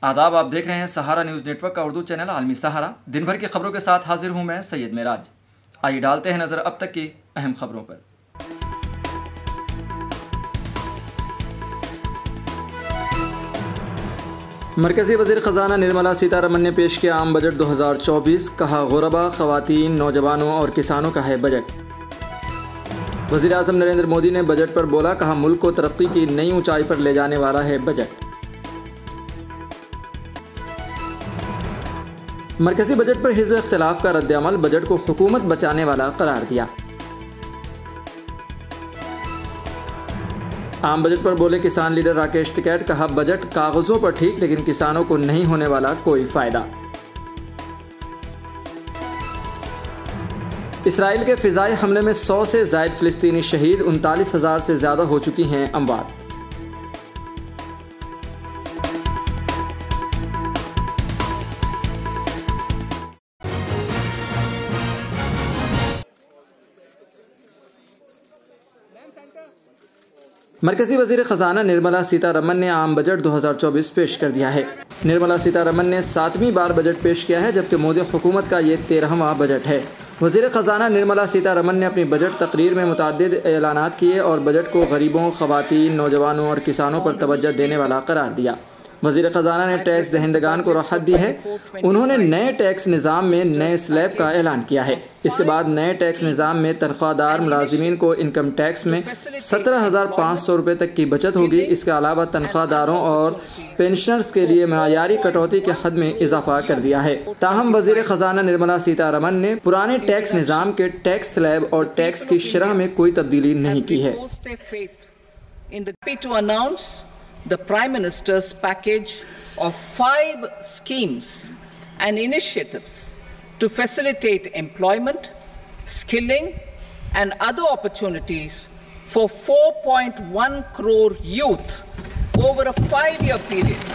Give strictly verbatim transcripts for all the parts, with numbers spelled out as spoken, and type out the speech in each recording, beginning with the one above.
आदाब, आप देख रहे हैं सहारा न्यूज़ नेटवर्क का उर्दू चैनल आलमी सहारा। दिन भर की खबरों के साथ हाजिर हूं मैं सैयद मेराज। आइए डालते हैं नजर अब तक की अहम खबरों पर। मरकजी वज़ीर ख़जाना निर्मला सीतारमन ने पेश किया आम बजट दो हज़ार चौबीस। कहा गुरबा, ख़वातीन, नौजवानों और किसानों का है बजट। वज़ीर आज़म नरेंद्र मोदी ने बजट पर बोला, कहा मुल्क को तरक्की की नई ऊंचाई पर ले जाने वाला है बजट। मरकजी बजट पर हिज़्ब इख्तिलाफ का रद्द-ए-अमल, बजट को हुकूमत बचाने वाला करार दिया। आम बजट पर बोले किसान लीडर राकेश टिकैत। कहा बजट कागजों पर ठीक, लेकिन किसानों को नहीं होने वाला कोई फायदा। इसराइल के फिजाई हमले में सौ से जायद फिलिस्तीनी शहीद, उनतालीस हजार से ज्यादा हो चुकी हैं अमवात। मरकजी वज़ीर ख़जाना निर्मला सीतारमन ने आम बजट दो हज़ार चौबीस पेश कर दिया है। निर्मला सीतारमन ने सातवीं बार बजट पेश किया है, जबकि मोदी हुकूमत का ये तेरहवां बजट है। वज़ीर ख़जाना निर्मला सीतारमन ने अपनी बजट तकरीर में मुतअद्दिद ऐलानात किए और बजट को गरीबों, ख़वातीन, नौजवानों और किसानों पर तवज्जो देने वाला करार दिया। वज़ीर ख़जाना ने टैक्स दहिंदगान को राहत दी है। उन्होंने नए टैक्स निज़ाम में नए स्लैब का ऐलान किया है। इसके बाद नए टैक्स निज़ाम में तनख्वाहदार मुलाजिमीन को इनकम टैक्स में सत्रह हज़ार पाँच सौ रुपये तक की बचत होगी। इसके अलावा तनख्वाहदारों और पेंशनर्स के लिए मयारी कटौती के हद में इजाफा कर दिया है। ताहम वज़ीर ख़जाना निर्मला सीतारमन ने पुराने टैक्स निज़ाम के टैक्स स्लैब और टैक्स की शरह में कोई तब्दीली नहीं की है। The Prime Minister's package of five schemes and initiatives to facilitate employment, skilling and other opportunities for four point one crore youth over a five-year period,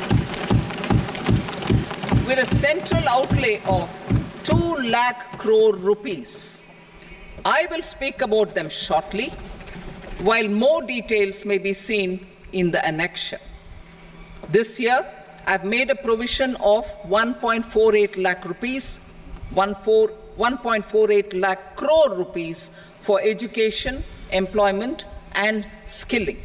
with a central outlay of two lakh crore rupees. I will speak about them shortly, while more details may be seen in the annexure. This year, I've made a provision of one point four eight lakh rupees, one point four eight lakh crore rupees for education, employment, and skilling.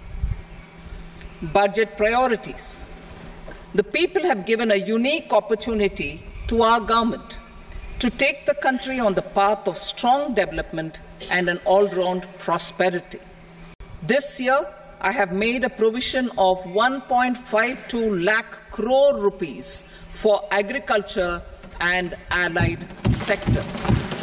Budget priorities. The people have given a unique opportunity to our government to take the country on the path of strong development and an all-round prosperity. This year, I have made a provision of one point five two lakh crore rupees for agriculture and allied sectors.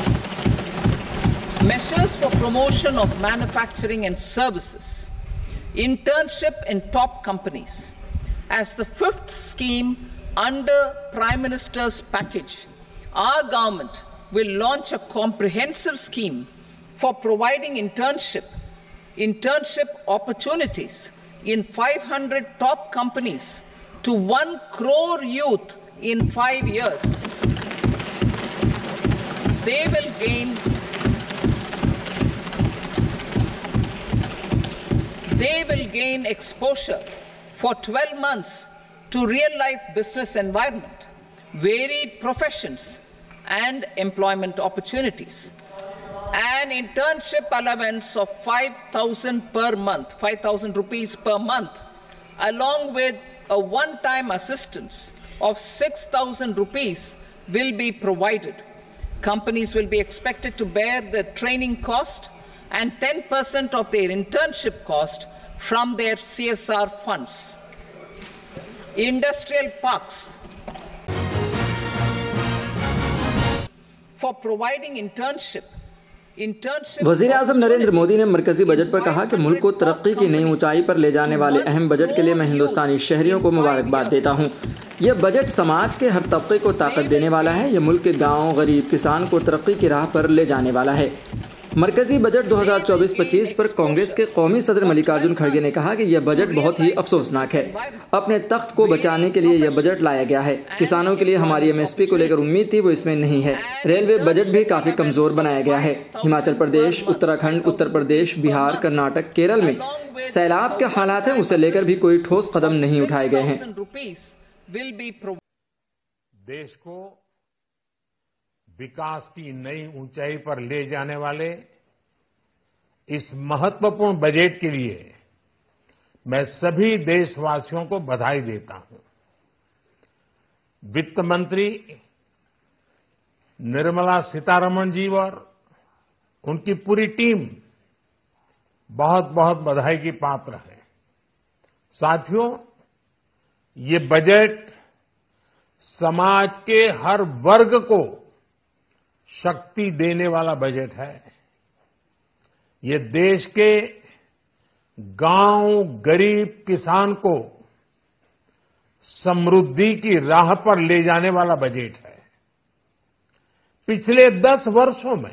Measures for promotion of manufacturing and services. Internship in top companies. As the fifth scheme under Prime Minister's package, our government will launch a comprehensive scheme for providing internship internship opportunities in five hundred top companies to one crore youth in five years. They will gain they will gain exposure for twelve months to real life business environment, varied professions and employment opportunities. An internship allowance of five thousand per month, five thousand rupees per month, along with a one-time assistance of six thousand rupees will be provided. Companies will be expected to bear the training cost and ten percent of their internship cost from their C S R funds. Industrial parks. For providing internship, वज़ीर आज़म नरेंद्र मोदी ने मरकजी budget पर कहा कि मुल्क को तरक्की की नई ऊंचाई पर ले जाने वाले अहम बजट के लिए मैं हिंदुस्तानी शहरियों को मुबारकबाद देता हूं। यह बजट समाज के हर तबके को ताकत देने वाला है। यह मुल्क के गाँव, गरीब, किसान को तरक्की की राह पर ले जाने वाला है। मरकजी बजट दो हज़ार चौबीस पच्चीस पर कांग्रेस के कौमी सदर मल्लिकार्जुन खड़गे ने कहा कि यह बजट बहुत ही अफसोसनाक है। अपने तख्त को बचाने के लिए यह बजट लाया गया है। किसानों के लिए हमारी एम एस पी को लेकर उम्मीद थी, वो इसमें नहीं है। रेलवे बजट भी काफी कमजोर बनाया गया है। हिमाचल प्रदेश, उत्तराखंड, उत्तर प्रदेश, बिहार, कर्नाटक, केरल में सैलाब के हालात हैं, उसे लेकर भी कोई ठोस कदम नहीं उठाए गए हैं। will be provided. देश को विकास की नई ऊंचाई पर ले जाने वाले इस महत्वपूर्ण बजट के लिए मैं सभी देशवासियों को बधाई देता हूं। वित्त मंत्री निर्मला सीतारमण जी और उनकी पूरी टीम बहुत बहुत बधाई की पात्र है। साथियों, ये बजट समाज के हर वर्ग को शक्ति देने वाला बजट है। ये देश के गांव गरीब किसान को समृद्धि की राह पर ले जाने वाला बजट है। पिछले दस वर्षों में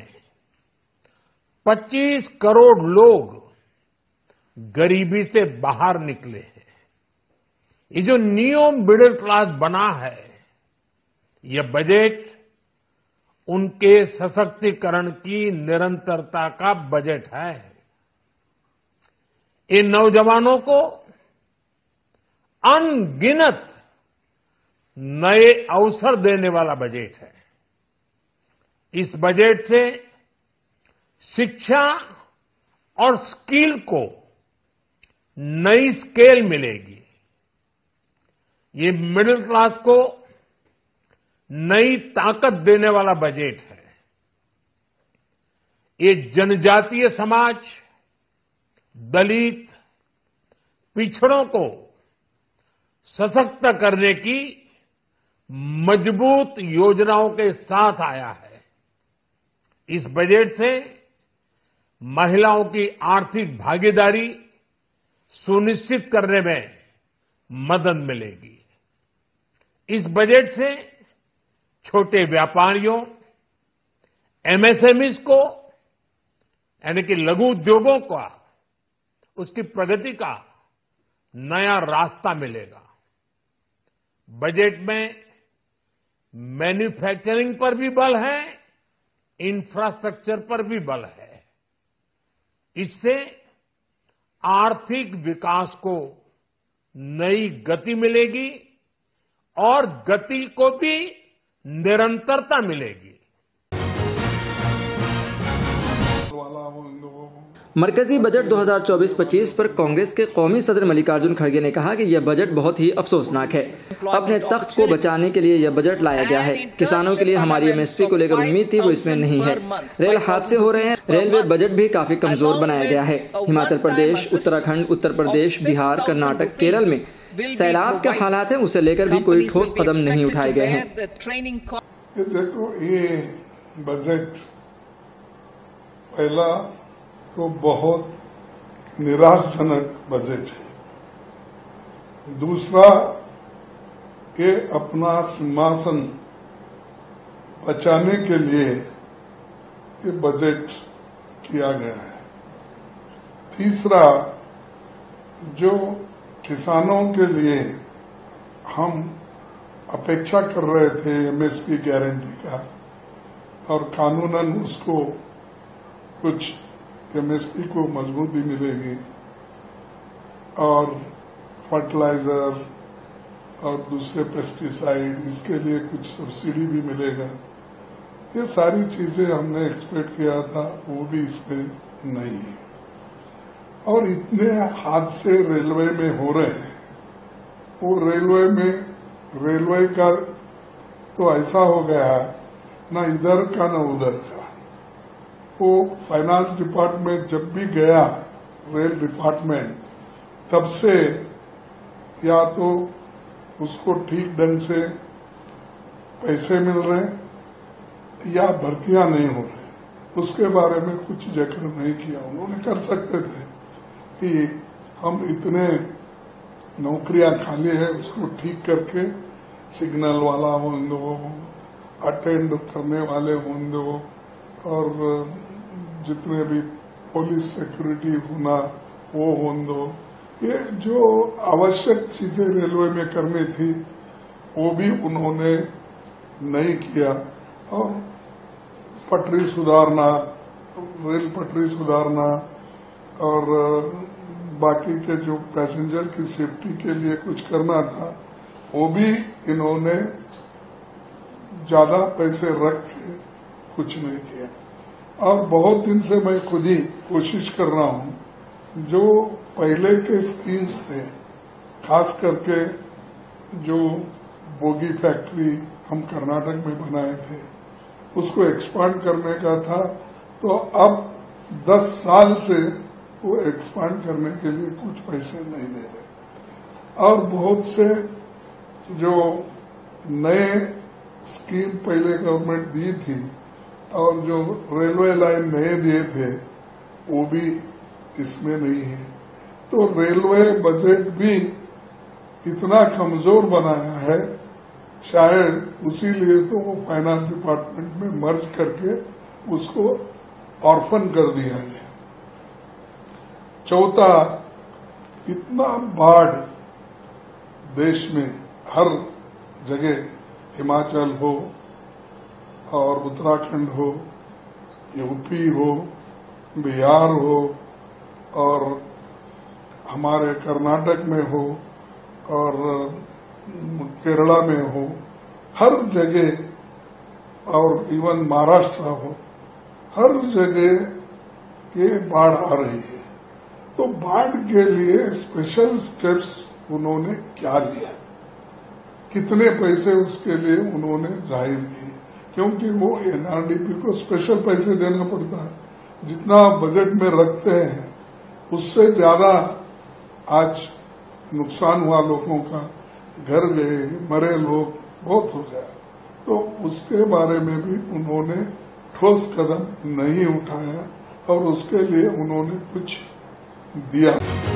पच्चीस करोड़ लोग गरीबी से बाहर निकले हैं। ये जो न्यू मिडिल क्लास बना है, यह बजट उनके सशक्तिकरण की निरंतरता का बजट है। इन नौजवानों को अनगिनत नए अवसर देने वाला बजट है। इस बजट से शिक्षा और स्किल को नई स्केल मिलेगी। ये मिडिल क्लास को नई ताकत देने वाला बजट है। ये जनजातीय समाज, दलित, पिछड़ों को सशक्त करने की मजबूत योजनाओं के साथ आया है। इस बजट से महिलाओं की आर्थिक भागीदारी सुनिश्चित करने में मदद मिलेगी। इस बजट से छोटे व्यापारियों, एमएसएमईज को यानी कि लघु उद्योगों का उसकी प्रगति का नया रास्ता मिलेगा। बजट में मैन्युफैक्चरिंग पर भी बल है, इंफ्रास्ट्रक्चर पर भी बल है। इससे आर्थिक विकास को नई गति मिलेगी और गति को भी निरंतरता मिलेगी। मरकजी बजट दो हज़ार चौबीस पच्चीस पर कांग्रेस के कौमी सदर मल्लिकार्जुन खड़गे ने कहा कि यह बजट बहुत ही अफसोसनाक है। अपने तख्त को बचाने के लिए यह बजट लाया गया है। किसानों के लिए हमारी एमएसपी को लेकर उम्मीद थी, वो इसमें नहीं है। रेल हादसे हो रहे हैं। रेलवे बजट भी काफी कमजोर बनाया गया है। हिमाचल प्रदेश, उत्तराखंड, उत्तर प्रदेश, बिहार, कर्नाटक, केरल में सैलाब के हालात हैं, उसे लेकर भी कोई ठोस कदम नहीं उठाए गए हैं। देखो, ये बजट पहला तो बहुत निराशजनक बजट है। दूसरा, ये अपना सिंहासन बचाने के लिए ये बजट किया गया है। तीसरा, जो किसानों के लिए हम अपेक्षा कर रहे थे एमएसपी गारंटी का, और कानूनन उसको कुछ एमएसपी को मजबूती मिलेगी और फर्टिलाइजर और दूसरे पेस्टिसाइड, इसके लिए कुछ सब्सिडी भी मिलेगा। ये सारी चीजें हमने एक्सपेक्ट किया था, वो भी इसमें नहीं है। और इतने हादसे रेलवे में हो रहे हैं, वो रेलवे में रेलवे का तो ऐसा हो गया है, ना इधर का ना उधर का। वो फाइनेंस डिपार्टमेंट जब भी गया, रेल डिपार्टमेंट, तब से या तो उसको ठीक ढंग से पैसे मिल रहे या भर्तियां नहीं हो रही, उसके बारे में कुछ जिक्र नहीं किया। उन्होंने कर सकते थे कि हम इतने नौकरियां खाली है, उसको ठीक करके सिग्नल वाला हों, अटेंड करने वाले हों, और जितने भी पुलिस सिक्योरिटी होना वो हों। ये जो आवश्यक चीजें रेलवे में करनी थी, वो भी उन्होंने नहीं किया। और पटरी सुधारना, रेल पटरी सुधारना और बाकी के जो पैसेंजर की सेफ्टी के लिए कुछ करना था, वो भी इन्होंने ज्यादा पैसे रख के कुछ नहीं किया। और बहुत दिन से मैं खुद ही कोशिश कर रहा हूं, जो पहले के स्कीम्स थे, खास करके जो बोगी फैक्ट्री हम कर्नाटक में बनाए थे, उसको एक्सपांड करने का था, तो अब दस साल से वो एक्सपांड करने के लिए कुछ पैसे नहीं दे रहे। और बहुत से जो नए स्कीम पहले गवर्नमेंट दी थी और जो रेलवे लाइन नए दिए थे, वो भी इसमें नहीं है। तो रेलवे बजट भी इतना कमजोर बनाया है, शायद उसी लिए तो वो फाइनेंस डिपार्टमेंट में मर्ज करके उसको ऑर्फन कर दिया गया। चौथा, इतना बाढ़ देश में हर जगह, हिमाचल हो और उत्तराखंड हो, यूपी हो, बिहार हो और हमारे कर्नाटक में हो और केरला में हो, हर जगह, और इवन महाराष्ट्र हो, हर जगह ये बाढ़ आ रही है। तो बाढ़ के लिए स्पेशल स्टेप्स उन्होंने क्या लिया, कितने पैसे उसके लिए उन्होंने जाहिर किए, क्योंकि वो एनआरडीपी को स्पेशल पैसे देना पड़ता है। जितना बजट में रखते हैं उससे ज्यादा आज नुकसान हुआ, लोगों का घर गए, मरे लोग बहुत हो गया। तो उसके बारे में भी उन्होंने ठोस कदम नहीं उठाया और उसके लिए उन्होंने कुछ दिया।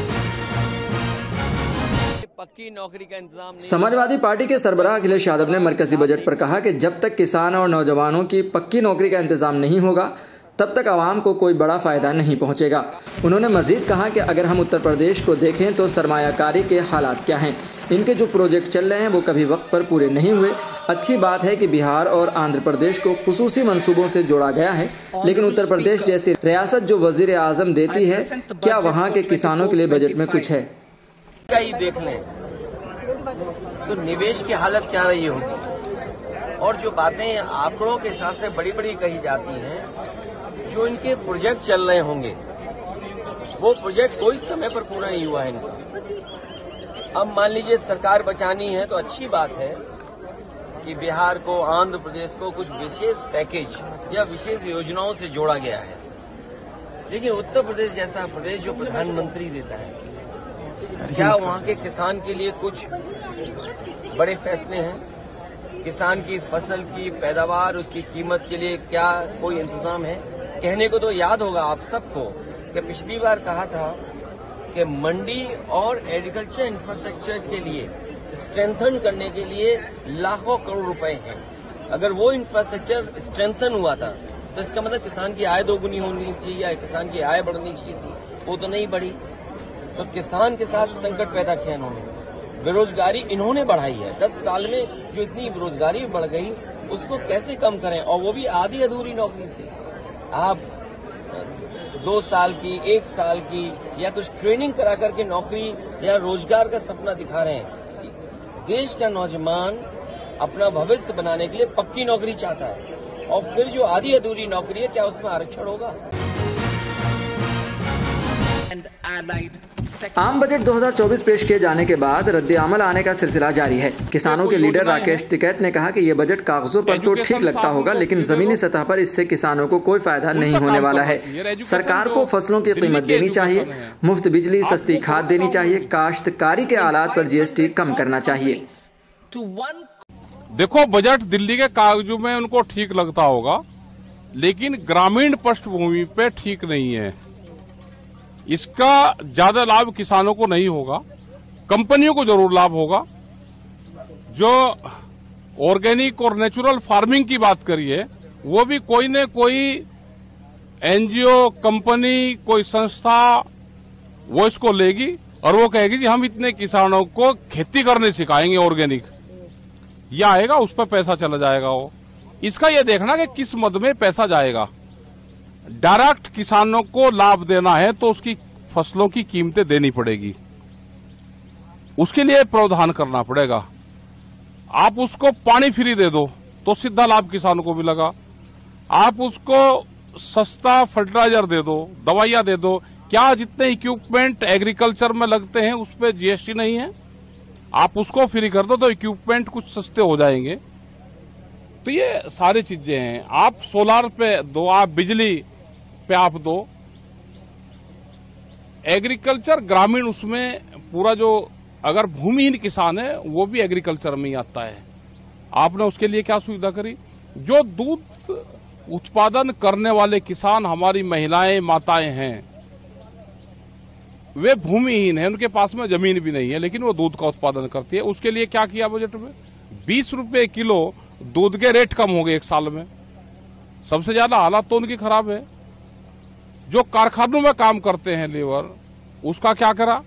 पक्की नौकरी का इंतजाम नहीं। समाजवादी पार्टी के सरबराह अखिलेश यादव ने मरकजी बजट पर कहा कि जब तक किसान और नौजवानों की पक्की नौकरी का इंतजाम नहीं होगा, तब तक आवाम को कोई बड़ा फायदा नहीं पहुंचेगा। उन्होंने मजीद कहा कि अगर हम उत्तर प्रदेश को देखें तो सरमायाकारी के हालात क्या हैं। इनके जो प्रोजेक्ट चल रहे हैं वो कभी वक्त पर पूरे नहीं हुए। अच्छी बात है कि बिहार और आंध्र प्रदेश को खुसूसी मंसूबों से जोड़ा गया है, लेकिन उत्तर प्रदेश जैसी रियासत जो वजीर आजम देती है, क्या वहाँ के किसानों के लिए बजट में कुछ है? ही देख लें तो निवेश की हालत क्या रही होगी, और जो बातें आंकड़ों के हिसाब से बड़ी बड़ी कही जाती हैं, जो इनके प्रोजेक्ट चल रहे होंगे वो प्रोजेक्ट कोई समय पर पूरा नहीं हुआ है इनका। अब मान लीजिए सरकार बचानी है तो अच्छी बात है कि बिहार को, आंध्र प्रदेश को कुछ विशेष पैकेज या विशेष योजनाओं से जोड़ा गया है, लेकिन उत्तर प्रदेश जैसा प्रदेश जो प्रधानमंत्री देता है, क्या वहाँ के किसान के लिए कुछ बड़े फैसले हैं? किसान की फसल की पैदावार, उसकी कीमत के लिए क्या कोई इंतजाम है? कहने को तो याद होगा आप सबको कि पिछली बार कहा था कि मंडी और एग्रीकल्चर इंफ्रास्ट्रक्चर के लिए स्ट्रेंथन करने के लिए लाखों करोड़ रुपए हैं। अगर वो इंफ्रास्ट्रक्चर स्ट्रेंथन हुआ था तो इसका मतलब किसान की आय दोगुनी होनी चाहिए या किसान की आय बढ़नी चाहिए थी, वो तो नहीं बढ़ी। तो किसान के साथ संकट पैदा किया इन्होंने। बेरोजगारी इन्होंने बढ़ाई है। दस साल में जो इतनी बेरोजगारी बढ़ गई उसको कैसे कम करें, और वो भी आधी अधूरी नौकरी से। आप दो साल की, एक साल की या कुछ ट्रेनिंग करा करके नौकरी या रोजगार का सपना दिखा रहे हैं। देश का नौजवान अपना भविष्य बनाने के लिए पक्की नौकरी चाहता है, और फिर जो आधी अधूरी नौकरी है, क्या उसमें आरक्षण होगा? आम बजट दो हज़ार चौबीस पेश किए जाने के बाद रद्द-ए-अमल आने का सिलसिला जारी है। किसानों के लीडर राकेश टिकैत ने कहा कि ये बजट कागजों पर तो ठीक लगता होगा, लेकिन जमीनी सतह पर इससे किसानों को कोई फायदा नहीं होने वाला है। सरकार को फसलों की कीमत देनी चाहिए, मुफ्त बिजली, सस्ती खाद देनी चाहिए, काश्तकारी के आलात पर जीएसटी कम करना चाहिए। देखो, बजट दिल्ली के कागजों में उनको ठीक लगता होगा, लेकिन ग्रामीण पृष्ठभूमि पे ठीक नहीं है। इसका ज्यादा लाभ किसानों को नहीं होगा, कंपनियों को जरूर लाभ होगा। जो ऑर्गेनिक और नेचुरल फार्मिंग की बात करिए, वो भी कोई न कोई एनजीओ, कंपनी, कोई संस्था वो इसको लेगी और वो कहेगी कि हम इतने किसानों को खेती करने सिखाएंगे ऑर्गेनिक। यह आएगा, उस पर पैसा चला जाएगा। वो इसका ये देखना कि किस मद में पैसा जाएगा। डायरेक्ट किसानों को लाभ देना है तो उसकी फसलों की कीमतें देनी पड़ेगी, उसके लिए प्रावधान करना पड़ेगा। आप उसको पानी फ्री दे दो तो सीधा लाभ किसानों को मिलेगा। आप उसको सस्ता फर्टिलाइजर दे दो, दवाइयां दे दो। क्या जितने इक्विपमेंट एग्रीकल्चर में लगते हैं उस पर जीएसटी नहीं है? आप उसको फ्री कर दो तो इक्विपमेंट कुछ सस्ते हो जाएंगे। तो ये सारी चीजें हैं। आप सोलार पे दो, आप बिजली पे आप दो। एग्रीकल्चर ग्रामीण उसमें पूरा जो अगर भूमिहीन किसान है वो भी एग्रीकल्चर में ही आता है। आपने उसके लिए क्या सुविधा करी? जो दूध उत्पादन करने वाले किसान हमारी महिलाएं माताएं हैं वे भूमिहीन हैं, उनके पास में जमीन भी नहीं है लेकिन वो दूध का उत्पादन करती है। उसके लिए क्या किया बजट में? बीस रुपए किलो दूध के रेट कम हो गए एक साल में। सबसे ज्यादा हालात तो उनकी खराब है। जो कारखानों में काम करते हैं लेबर, उसका क्या करा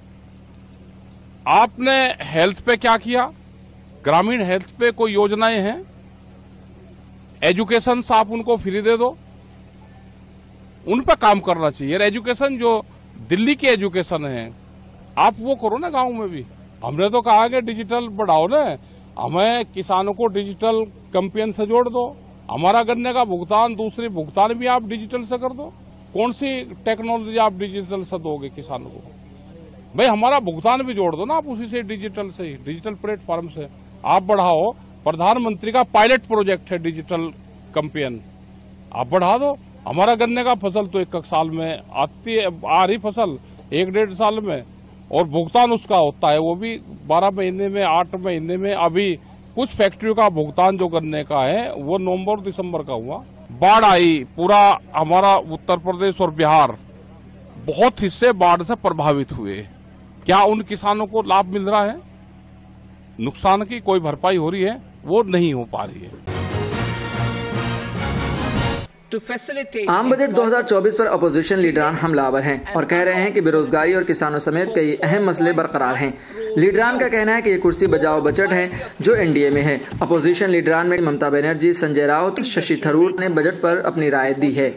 आपने? हेल्थ पे क्या किया? ग्रामीण हेल्थ पे कोई योजनाएं हैं? एजुकेशन आप उनको फ्री दे दो, उन पे काम करना चाहिए। एजुकेशन जो दिल्ली की एजुकेशन है आप वो करो ना गांव में भी। हमने तो कहा कि डिजिटल बढ़ाओ ना, हमें किसानों को डिजिटल कैंपेन से जोड़ दो। हमारा गन्ने का भुगतान, दूसरी भुगतान भी आप डिजिटल से कर दो। कौन सी टेक्नोलॉजी आप डिजिटल से दोगे किसानों को? भाई हमारा भुगतान भी जोड़ दो ना आप उसी से, डिजिटल से ही, डिजिटल प्लेटफॉर्म से आप बढ़ाओ। प्रधानमंत्री का पायलट प्रोजेक्ट है डिजिटल कैंपेन, आप बढ़ा दो। हमारा गन्ने का फसल तो एक एक साल में आती है, आ रही फसल एक डेढ़ साल में, और भुगतान उसका होता है वो भी बारह महीने में, आठ महीने में। अभी कुछ फैक्ट्रियों का भुगतान जो गन्ने का है वो नवंबर दिसंबर का हुआ। बाढ़ आई, पूरा हमारा उत्तर प्रदेश और बिहार बहुत हिस्से बाढ़ से प्रभावित हुए। क्या उन किसानों को लाभ मिल रहा है? नुकसान की कोई भरपाई हो रही है? वो नहीं हो पा रही है। आम बजट दो हज़ार चौबीस पर अपोजिशन लीडरान हमलावर हैं और कह रहे हैं कि बेरोजगारी और किसानों समेत कई अहम मसले बरकरार हैं। लीडरान का कहना है कि ये कुर्सी बचाओ बजट है जो एनडीए में है। अपोजिशन लीडरान में ममता बनर्जी, संजय राउत, शशि थरूर ने बजट पर अपनी राय दी है।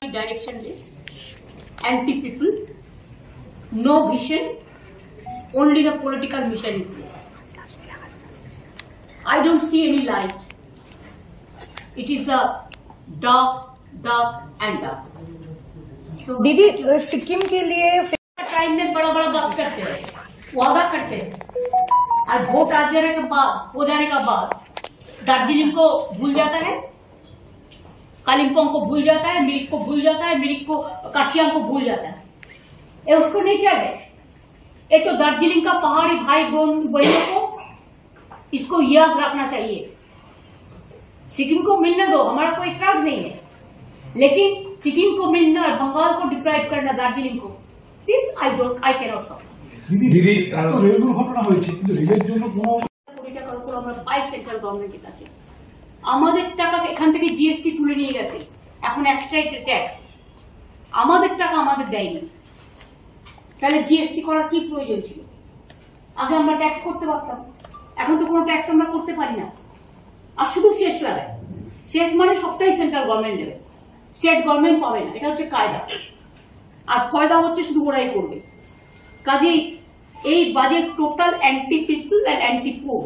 Dark and dark. दीदी सिक्किम के लिए टाइम में बड़ा बड़ा बात करते हैं, वादा करते हैं, और वोट आ जाने के बाद हो जाने का बाद दार्जिलिंग को भूल जाता है, कालिम्पोंग को भूल जाता है, मिरिक को भूल जाता है, मिरिक को काशियांग को भूल जाता है। ये उसको नेचर है। ये तो दार्जिलिंग का पहाड़ी भाई बहनों को इसको याद रखना चाहिए। सिक्किम को मिलने दो, हमारा कोई इतराज नहीं है, लेकिन सिक्किम को मिलना और बंगाल को डिप्राइव करना दार्जिलिंग को, this I don't I can not support. दीदी এত রেল দুর্ঘটনা হয়েছে কিন্তু রেলের জন্য কোনো কোটি টাকার উপর আমরা পাই সেন্ট্রাল গভর্নমেন্টের কাছে। আমাদের টাকা এখান থেকে জিএসটি তুলে নিয়ে গেছে, এখন এক্সট্রা ট্যাক্স আমাদের টাকা আমাদের দেয়নি। তাহলে জিএসটি করার কি প্রয়োজন ছিল? আগে আমরা ট্যাক্স করতে পারতাম, এখন তো কোনো ট্যাক্স আমরা করতে পারি না। আর শুধু শেষ লাগায়, শেষ মানে সবটাই সেন্ট্রাল গভর্নমেন্ট নেবে, স্টেট গভর্নমেন্ট পাবে না। এটা হচ্ছে কায়দা, আর ফয়দা হচ্ছে শুধু ওরাই করবে। কাজেই এই budget total anti people and anti poor.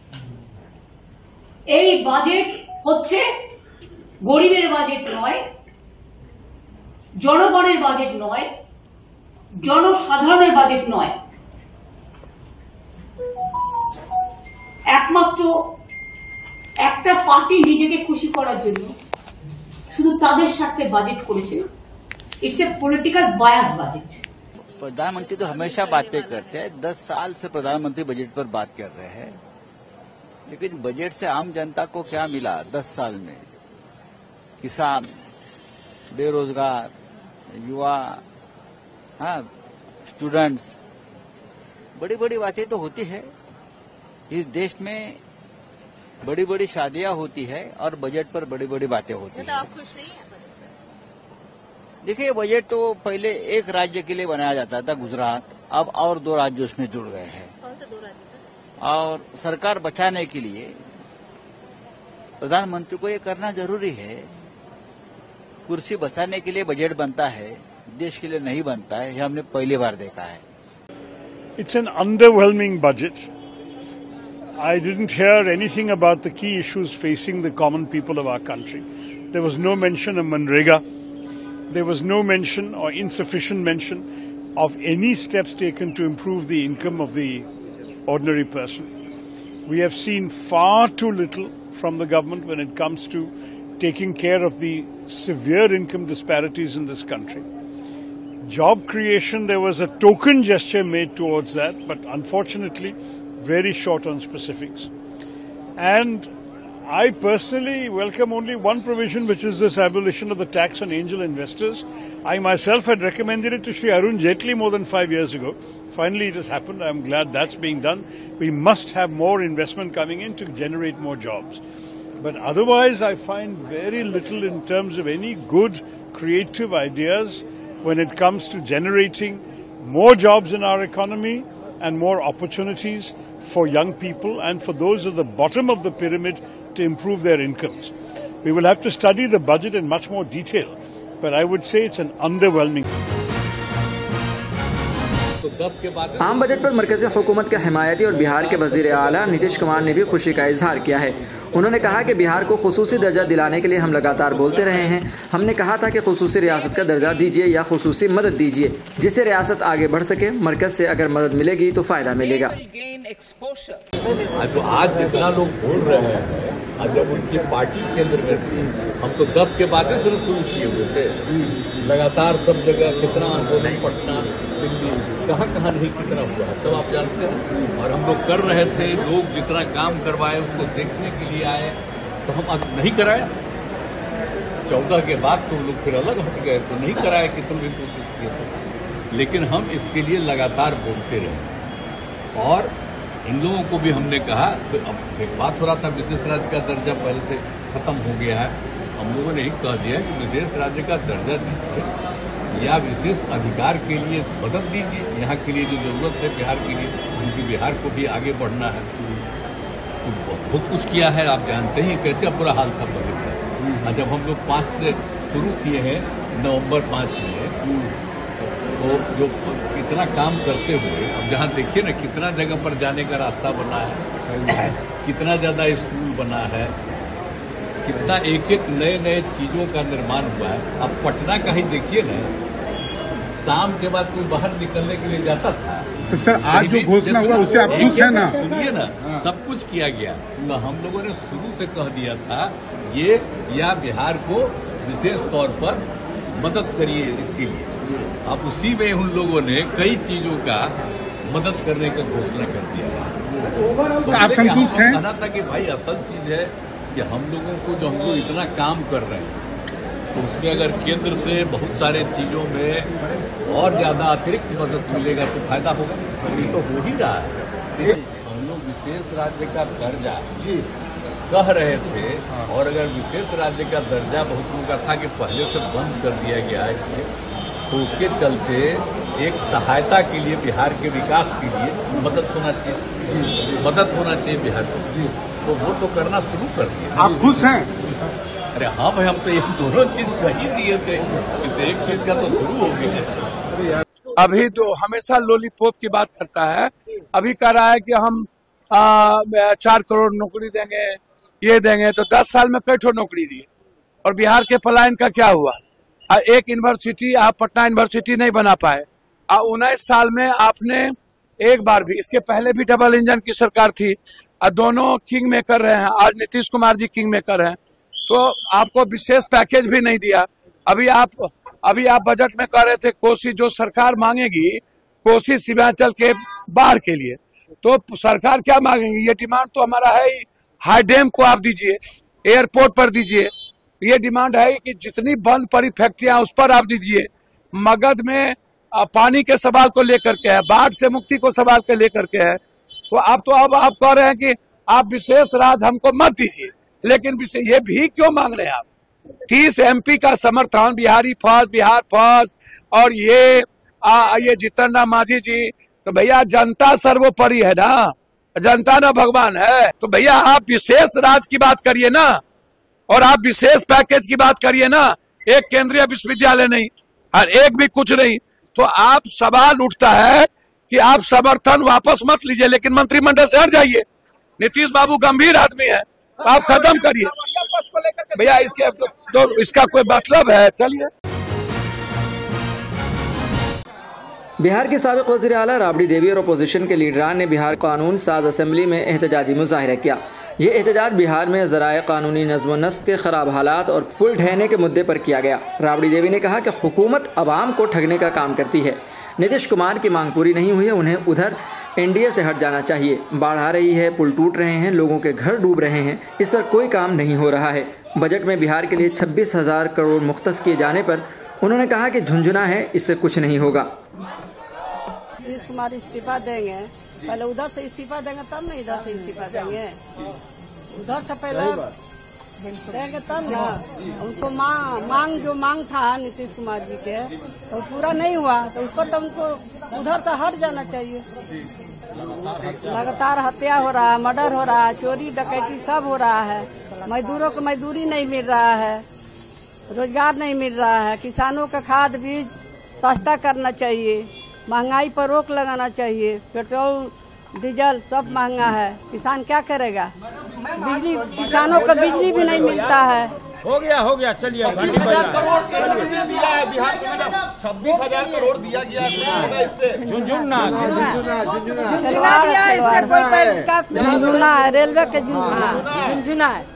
এই বাজেট হচ্ছে গরিবের বাজেট নয়, জনগণের বাজেট নয়, জনসাধারণের বাজেট নয়। একমাত্র একটা পার্টি নিজেকে খুশি করার জন্য শুধু তাদের স্বার্থে বাজেট করেছে। It's a political bias budget. प्रधानमंत्री तो हमेशा बातें करते हैं, दस साल से प्रधानमंत्री बजट पर बात कर रहे हैं, लेकिन बजट से आम जनता को क्या मिला दस साल में? किसान, बेरोजगार, युवा, हाँ, स्टूडेंट्स, बड़ी बड़ी बातें तो होती है इस देश में। बड़ी बड़ी शादियां होती है और बजट पर बड़ी बड़ी बातें होती है। आप खुश नहीं हैं बजट से? देखिए, बजट तो पहले एक राज्य के लिए बनाया जाता था, गुजरात, अब और दो राज्य उसमें जुड़ गए हैं। कौन से दो राज्य सर? और सरकार बचाने के लिए प्रधानमंत्री को ये करना जरूरी है। कुर्सी बचाने के लिए बजट बनता है, देश के लिए नहीं बनता है, ये हमने पहली बार देखा है। It's an underwhelming budget I didn't hear anything about the key issues facing the common people of our country. There was no mention of Manrega. There was no mention or insufficient mention of any steps taken to improve the income of the ordinary person. We have seen far too little from the government when it comes to taking care of the severe income disparities in this country. Job creation, there was a token gesture made towards that, but unfortunately very short on specifics. And I personally welcome only one provision, which is this abolition of the tax on angel investors. I myself had recommended it to Shri Arun Jaitley more than five years ago. Finally, it has happened. I'm glad that's being done. We must have more investment coming in to generate more jobs. But otherwise, I find very little in terms of any good creative ideas when it comes to generating more jobs in our economy and more opportunities for young people and for those at the bottom of the pyramid to improve their incomes. We will have to study the budget in much more detail, but I would say it's an underwhelming. आम budget पर मरकजी हुकूमत के हिमायती और बिहार के वजीर आला नीतीश कुमार ने भी खुशी का इजहार किया है। उन्होंने कहा कि बिहार को खुसूसी दर्जा दिलाने के लिए हम लगातार बोलते रहे हैं। हमने कहा था कि खुसूसी रियासत का दर्जा दीजिए या खुसूसी मदद दीजिए, जिससे रियासत आगे बढ़ सके। मरकज से अगर मदद मिलेगी तो फायदा मिलेगा। तो आज जितना लोग बोल रहे हैं, जब उनकी पार्टी केंद्र में थी, हम तो दस के बाद से शुरू किए हुए थे। लगातार सब जगह कितना आंदोलन, पटना, दिल्ली, कहाँ कहाँ नहीं कितना हुआ सब आप जानते हैं। और हम लोग कर रहे थे, लोग जितना काम करवाए उसको देखने के लिए आए, तो हम नहीं कराए। चौदह के बाद तो लोग फिर अलग हट गए, तो नहीं कराए कि तुम भी कोशिश किए थे। लेकिन हम इसके लिए लगातार बोलते रहे और इन लोगों को भी हमने कहा। तो अब एक बात हो रहा था, विशेष राज्य का दर्जा पहले से खत्म हो गया है। हम लोगों ने ही कह दिया कि विशेष राज्य का दर्जा दीजिए या विशेष अधिकार के लिए मदद दीजिए। यहाँ के लिए जो जरूरत है बिहार के लिए, क्योंकि बिहार को भी आगे बढ़ना है। तो बहुत कुछ किया है, आप जानते हैं कैसे बुरा हाल था बजट का। जब हम लोग पांच से शुरू किए हैं, नवंबर पांच में, तो जो इतना काम करते हुए अब जहाँ देखिए ना कितना जगह पर जाने का रास्ता बना है, कितना ज्यादा स्कूल बना है, कितना एक एक नए नए चीजों का निर्माण हुआ है। अब पटना का ही देखिए ना, शाम के बाद कोई बाहर निकलने के लिए जाता था। तो सर आज जो घोषणा हुआ उससे आप खुश हैं ना? सुनिए ना, सब कुछ किया गया। तो हम लोगों ने शुरू से कह दिया था ये या बिहार को विशेष तौर पर मदद करिए इसके लिए। अब उसी में उन लोगों ने कई चीजों का मदद करने का घोषणा कर दिया। तो आप संतुष्ट हैं? कहना था कि भाई असल चीज है कि हम लोगों को जो हम लोग इतना काम कर रहे हैं, तो उसमें अगर केंद्र से बहुत सारे चीजों में और ज्यादा अतिरिक्त मदद मिलेगा तो फायदा होगा। सभी तो हो ही रहा है। हम लोग विशेष राज्य का दर्जा कह रहे थे, और अगर विशेष राज्य का दर्जा बहुत लोगों का था कि पहले से बंद कर दिया गया है इसमें, तो उसके चलते एक सहायता के लिए बिहार के विकास के लिए मदद होना चाहिए, मदद होना चाहिए बिहार को। तो वो तो करना शुरू कर दिया। आप खुश हैं? अरे हाँ भाई, हम तो ये दोनों चीज कह ही दिए थे, तो एक चीज का तो शुरू हो गया। अभी तो हमेशा लॉलीपॉप की बात करता है। अभी कह रहा है कि हम आ, चार करोड़ नौकरी देंगे, ये देंगे। तो दस साल में कई ठो नौकरी दी, और बिहार के पलायन का क्या हुआ? एक यूनिवर्सिटी आप पटना यूनिवर्सिटी नहीं बना पाए। उन्नीस साल में आपने एक बार भी, इसके पहले भी डबल इंजन की सरकार थी, दोनों किंग मेकर रहे हैं। आज नीतीश कुमार जी किंग मेकर हैं, तो आपको विशेष पैकेज भी नहीं दिया। अभी आप अभी आप बजट में कह रहे थे कोसी जो सरकार मांगेगी कोसी सीमांचल के बाढ़ के लिए, तो सरकार क्या मांगेगी? ये डिमांड तो हमारा है ही, हाई डैम को आप दीजिए, एयरपोर्ट पर दीजिए। ये डिमांड है कि जितनी बंद पड़ी फैक्ट्रियां उस पर आप दीजिए। मगध में पानी के सवाल को लेकर के है, बाढ़ से मुक्ति को सवाल के लेकर के है। तो आप तो अब आप कह रहे हैं कि आप विशेष राज्य हमको मत दीजिए, लेकिन ये भी क्यों मांग रहे हैं आप? तीस एमपी का समर्थन, बिहारी फर्स्ट, बिहार फर्स्ट, और ये आ, ये जीतन राम मांझी जी, तो भैया जनता सर्वोपरि है ना, जनता ना भगवान है। तो भैया आप विशेष राज्य की बात करिए ना, और आप विशेष पैकेज की बात करिए ना। एक केंद्रीय विश्वविद्यालय नहीं और एक भी कुछ नहीं, तो आप सवाल उठता है कि आप समर्थन वापस मत लीजिए, लेकिन मंत्रिमंडल से हट जाइए। नीतीश बाबू गंभीर आदमी है, आप खत्म करिए भैया, इसके तो इसका कोई मतलब है। चलिए। बिहार के साबिक वज़ीर आला राबड़ी देवी और अपोजिशन के लीडरान ने बिहार कानून साज असेंबली में एहतजाजी मुजाहिरा किया। ये एहतजाज बिहार में ज़राए कानूनी नज़्म व नस्क़ के ख़राब हालात और पुल ढहने के मुद्दे पर किया गया। राबड़ी देवी ने कहा कि हुकूमत अवाम को ठगने का काम करती है। नीतीश कुमार की मांग पूरी नहीं हुई है, उन्हें उधर एनडीए से हट जाना चाहिए। बाढ़ आ रही है, पुल टूट रहे हैं, लोगों के घर डूब रहे हैं, इस पर कोई काम नहीं हो रहा है। बजट में बिहार के लिए छब्बीस हजार करोड़ मुख्तस किए जाने पर उन्होंने कहा कि झुंझुना है, इससे कुछ नहीं होगा। नीतीश कुमार इस्तीफा देंगे, पहले उधर से इस्तीफा देंगे तब ना इधर से इस्तीफा देंगे, उधर से पहले देंगे तब ना। उनको मांग मांग जो मांग था नीतीश कुमार जी के तो पूरा नहीं हुआ, तो उस पर तो उनको उधर से हट जाना चाहिए। लगातार हत्या हो रहा है, मर्डर हो रहा है, चोरी डकैती सब हो रहा है, मजदूरों को मजदूरी नहीं मिल रहा है, रोजगार नहीं मिल रहा है, किसानों का खाद बीज सस्ता करना चाहिए, महंगाई पर रोक लगाना चाहिए, पेट्रोल डीजल सब महंगा है, किसान क्या करेगा? बिजली किसानों को बिजली भी नहीं मिलता है। हो गया हो गया चलिए। छब्बीस हजार करोड़ दिया गया, झुंझुना झुंझुना है, रेलवे के झुंझुना झुंझुना है।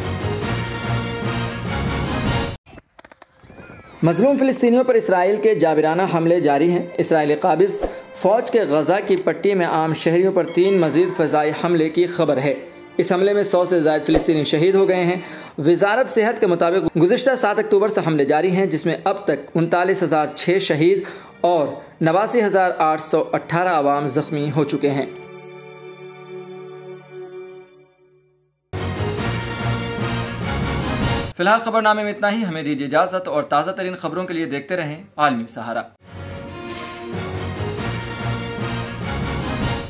मजलूम फिलिस्तीनियों पर इसराइल के जाबिराना हमले जारी हैं। इसराइली काबिज फौज के गजा की पट्टी में आम शहरियों पर तीन मजीद फ़ज़ाई हमले की खबर है। इस हमले में सौ से ज़ायद फिलिस्तीनी शहीद हो गए हैं। वजारत सेहत के मुताबिक गुज़िश्ता सात अक्टूबर से हमले जारी हैं, जिसमें अब तक उनतालीस हज़ार छः शहीद और नवासी हज़ार आठ सौ अट्ठारह आवाम ज़ख्मी हो चुके हैं। फिलहाल खबरनामे में इतना ही। हमें दीजिए इजाज़त और ताज़ा तरीन खबरों के लिए देखते रहें आलमी सहारा।